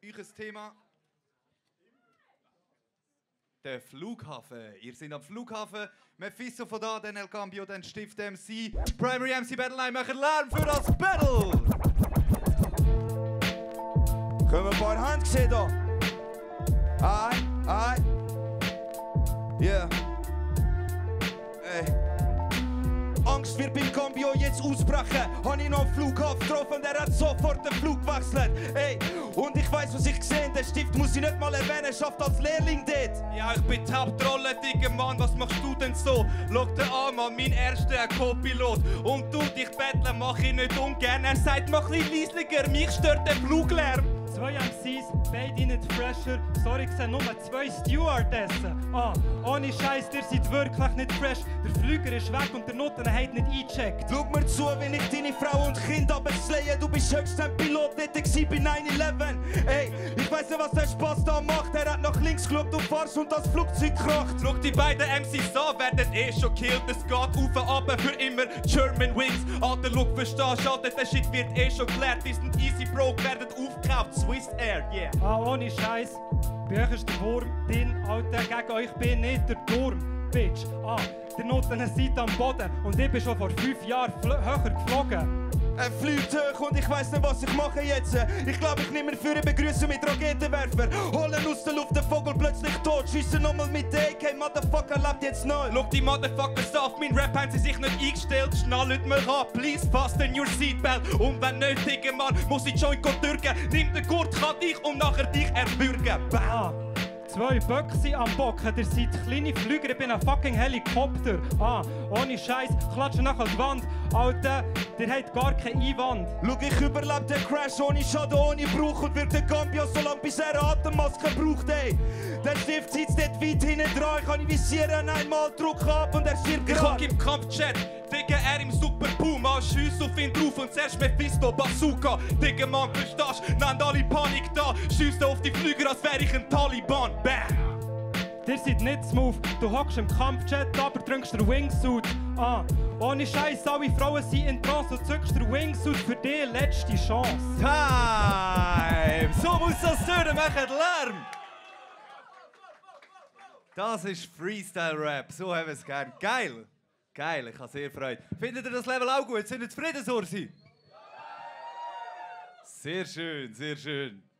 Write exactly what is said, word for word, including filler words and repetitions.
euch Thema. Der Flughafen. Ihr seid am Flughafen. Mephisto von da, dann Cambio, dann Stift M C. Primary M C Battlenight machen Lärm für das Battle. Können wir ein paar Hände sehen da? Ein, ein. Yeah. Ey. Angst wird beim Cambio jetzt ausbrechen. Hab ich noch am Flughafen getroffen, der hat sofort den Flug gewechselt. Ey, und ich weiss, was ich gesehen. Der Stift muss ich nicht mal erwähnen, schafft als Lehrling dort. Ja, ich bin die Hauptrolle, dicker Mann, was machst du denn so? Schau dir an, Mann, mein erster Co-Pilot. Und du, dich betteln mach ich nicht ungern. Er sagt, mach ein bisschen leislicher, mich stört der Fluglärm. Zwei M Cs, beide nicht fresher. Sorry, ich sehe nur zwei Stewardessen. Ah, ohne Scheiß, ihr seid wirklich nicht fresh. Der Flüger ist weg und der Noten hat nicht eingecheckt. Schau mir zu, wenn ich deine Frau und Kind abschleie. Du bist höchst ein Pilot, dort war bei neun elf. Ey, ich weiss nicht, was der Spaß da macht. Er hat nach links geschaut, du fährst und das Flugzeug kracht. Schau die beiden M Cs an, werden eh schon killt. Es geht auf und ab für immer German Wings. Alter, schau, verstehst du, Alter, der Shit wird eh schon geklärt. Die sind easy broke, werden aufgekauft. Swiss Air, yeah. Ah, ohne Scheiß. Bei euch ist der Wurm drin, Alter, gegen euch bin nicht der Turm, Bitch. Ah, der Noten seid am Boden und ich bin schon vor fünf Jahren höher geflogen. Er fliegt hoch und ich weiss nicht, was ich mache jetzt. Ich glaube, ich nehme ihn für eine Begrüßung mit Raketenwerfer. Holen aus der Luft den Vogel plötzlich tot. Schiessen nochmal mit der A K, Motherfucker lebt jetzt neu. Schau die Motherfuckers auf, mein Rap haben sie sich nicht eingestellt. Schnallt mir an, please fasten your seatbelt. Und wenn nötig, Mann, muss ich Joint drücken. Nimm den Gurt, kann dich und nachher dich erbürgen. Ah, zwei Böcke am Bocken, ihr seid kleine Flüger, ich bin ein fucking Helikopter. Ah, ohne Scheiß, klatschen nachher die Wand. Alter, der hat gar keinen Einwand. Schau, ich überlebe den Crash ohne Schaden, ohne Bruch und wird der Cambio so lange bis er eine Atemmaske braucht, ey. Der Stift sitzt dort weit hinten dran, ich kann ihn visieren, einmal Druck ab und er stirbt Ich gerade. hock im Kampfjet, Digga, er im Super Puma, schiess auf ihn drauf und zuerst Mephisto, Bazooka. Digga, Mann, verstehst, nennt alle Panik da, schießt auf die Flüger, als wär ich ein Taliban. Bam! Ihr seid nicht smooth, du hockst im Kampfjet, aber drückst den Wingsuit. Ah, ohne Scheiß, alle Frauen sind in Trance und zückst den Wingsuit für die letzte Chance. Time! So muss das tönen, macht Lärm! Das ist Freestyle-Rap, so haben wir es gern. Geil! Geil, ich habe sehr Freude. Findet ihr das Level auch gut? Sind ihr zufrieden, Ursi? Sehr schön, sehr schön.